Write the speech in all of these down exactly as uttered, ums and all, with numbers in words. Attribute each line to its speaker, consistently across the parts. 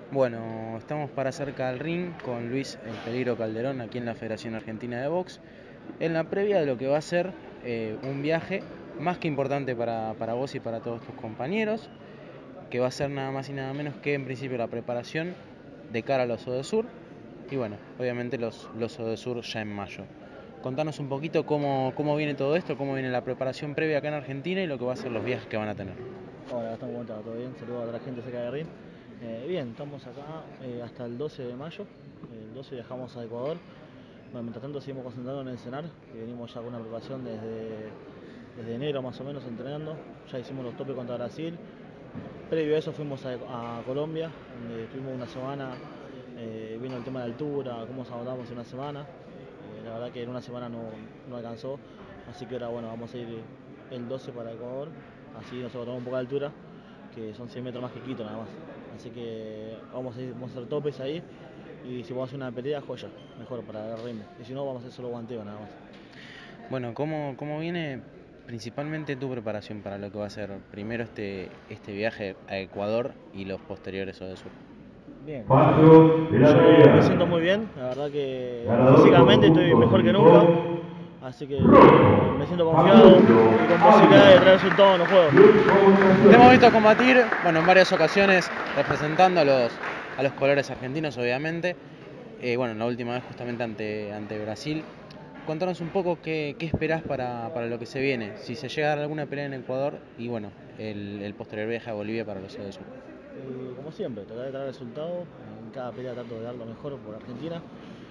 Speaker 1: Bueno, estamos para cerca del ring con Luis El Peligro Calderón aquí en la Federación Argentina de Box, en la previa de lo que va a ser eh, un viaje más que importante para, para vos y para todos tus compañeros, que va a ser nada más y nada menos que en principio la preparación de cara a los Odesur y bueno, obviamente los, los Odesur ya en mayo. Contanos un poquito cómo, cómo viene todo esto, cómo viene la preparación previa acá en Argentina y lo que va a ser los viajes que van a tener.
Speaker 2: Hola, Gastón, ¿cómo estás? ¿Todo bien? Saludos a toda la gente cerca de Rin. Eh, bien, estamos acá eh, hasta el doce de mayo. El doce viajamos a Ecuador. Bueno, mientras tanto seguimos concentrados en el cenar, que venimos ya con una preparación desde, desde enero más o menos entrenando. Ya hicimos los topes contra Brasil. Previo a eso fuimos a, a Colombia, donde estuvimos una semana. Eh, vino el tema de altura, cómo nos agotamos en una semana. Eh, la verdad que en una semana no, no alcanzó. Así que ahora bueno, vamos a ir el doce para Ecuador. Así nos agotamos un poco de altura, que son cien metros más que Quito nada más. Así que vamos a, ir, vamos a hacer topes ahí, y si vamos a hacer una pelea, joya, mejor para agarrar ritmo. Y si no, vamos a hacer solo guanteo nada más.
Speaker 1: Bueno, ¿cómo, cómo viene principalmente tu preparación para lo que va a ser primero este, este viaje a Ecuador y los posteriores Odesur?
Speaker 2: Bien, yo me siento muy bien, la verdad que físicamente estoy mejor que nunca. Así que me siento confiado y con posibilidad de traer resultados en los juegos.
Speaker 1: Te hemos visto combatir, bueno, en varias ocasiones representando a los, a los colores argentinos, obviamente. Eh, bueno, la última vez justamente ante, ante Brasil. Contanos un poco qué, qué esperás para, para lo que se viene, si se llega a dar alguna pelea en Ecuador y bueno, el, el posterior viaje a Bolivia para los Odesur.
Speaker 2: Eh, como siempre, tratar de traer resultados. En cada pelea trato de dar lo mejor por Argentina.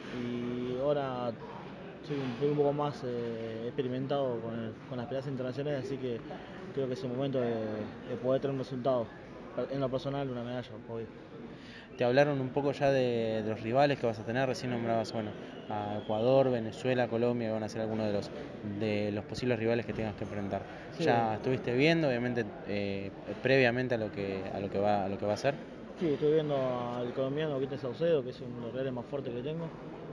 Speaker 2: Y ahora soy un, un poco más eh, experimentado con, el, con las peleas internacionales, así que creo que es el momento de, de poder tener un resultado. En lo personal, una medalla, hoy.
Speaker 1: Te hablaron un poco ya de, de los rivales que vas a tener, recién nombrabas bueno, a Ecuador, Venezuela, Colombia, que van a ser algunos de los, de los posibles rivales que tengas que enfrentar. Sí. Ya estuviste viendo, obviamente, eh, previamente a lo, que, a, lo que va, a lo que va a ser.
Speaker 2: Sí, estoy viendo al colombiano Guite Saucedo, que es uno de los reales más fuertes que tengo.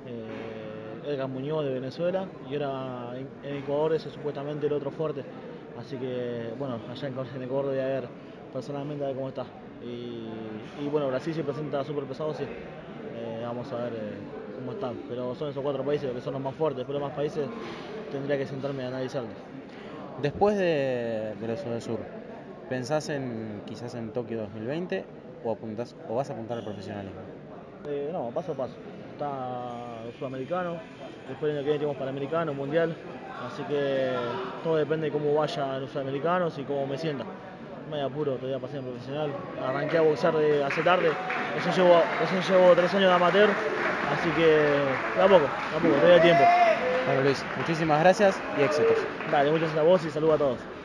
Speaker 2: Eh, Edgar Muñoz de Venezuela, y ahora en, en Ecuador ese es supuestamente el otro fuerte. Así que, bueno, allá en, en Ecuador voy a ver personalmente a ver cómo está. Y, y bueno, Brasil se presenta súper pesado, sí. Eh, vamos a ver eh, cómo están. Pero son esos cuatro países los que son los más fuertes, pero los más países tendría que sentarme a analizarlos.
Speaker 1: Después de, de los Odesur, ¿pensás en quizás en Tokio dos mil veinte o, apuntás, o vas a apuntar al profesionalismo?
Speaker 2: Eh, no, paso a paso. Está el sudamericano, después el año que viene tenemos panamericano, mundial, así que todo depende de cómo vayan los sudamericanos y cómo me sienta. No hay apuro, todavía pasé en profesional, arranqué a boxear de hace tarde, eso llevo, eso llevo tres años de amateur, así que de a poco, de a poco, todavía hay tiempo.
Speaker 1: Bueno Luis, muchísimas gracias y éxitos.
Speaker 2: Dale, muchas gracias a vos y saludos a todos.